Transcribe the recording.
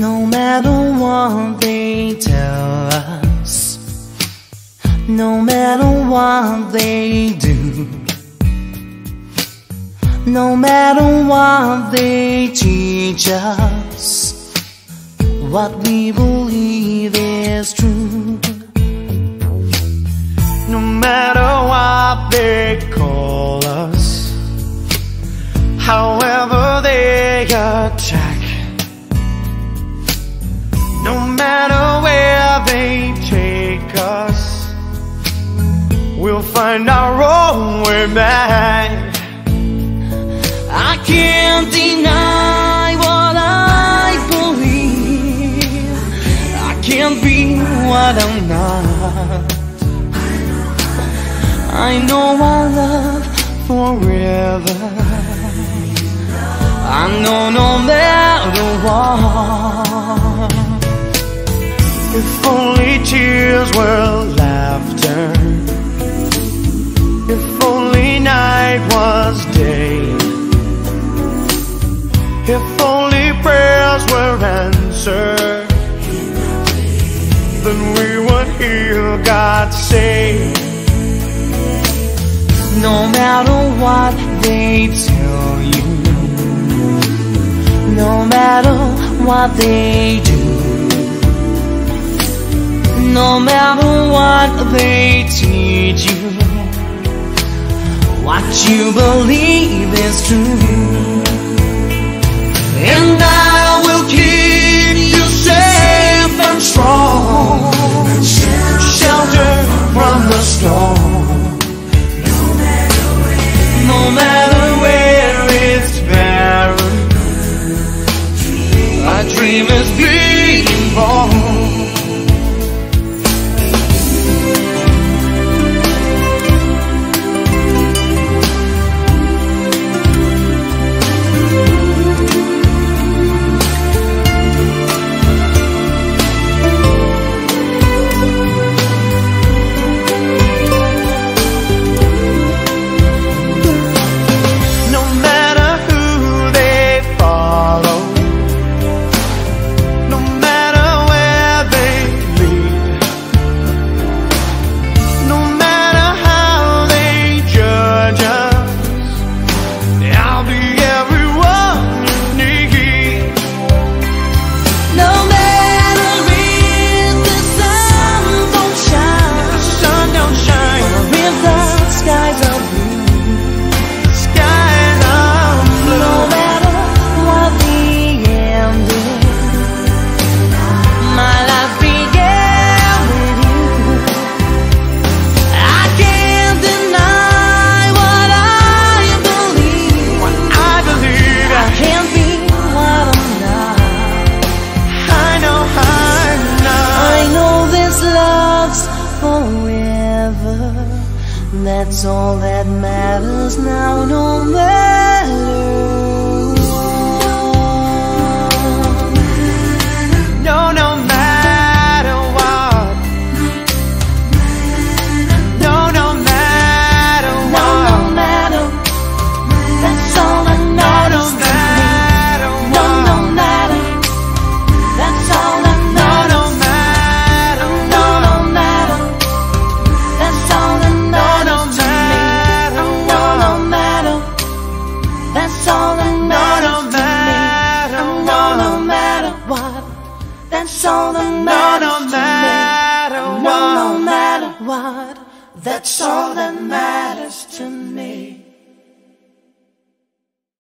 No matter what they tell us, no matter what they do, no matter what they teach us, what we believe is true. No matter what they call us, however they attack, no matter where they take us, we'll find our own way back. I can't deny what I believe. I can't be what I'm not. I know our love forever. I know no matter what. If only tears were laughter, if only night was day, if only prayers were answered, then we would hear God say, no matter what they tell you, no matter what they do, no matter what they teach you, what you believe is true. And I will keep you safe and strong, shelter from the storm. No matter where it's barren, a dream is being born. That's all that matters now, no matter what. No, no matter what. No, no matter what. No, no matter. That's all that matters to me. No, no matter. That's all that matters. No, no matter. No, no matter. That's all that matters. That's all that matters to me. No, no matter what. That's all that matters to me. No, no matter what. That's all that matters to me.